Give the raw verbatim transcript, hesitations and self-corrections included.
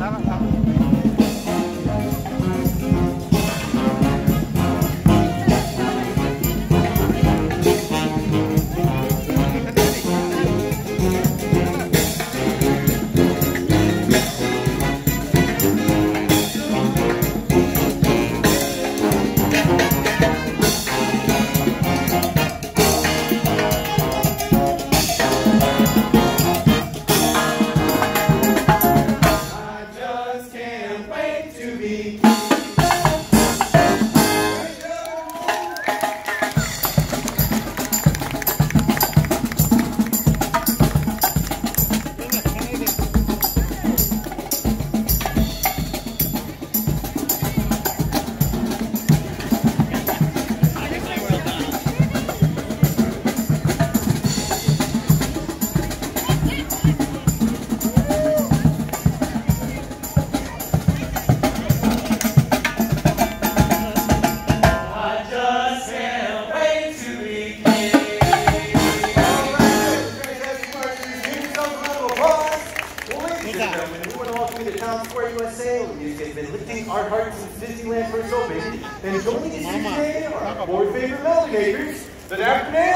Our hearts since Disneyland first opened, and joining us here today are our four favorite melody makers, the Afternoon.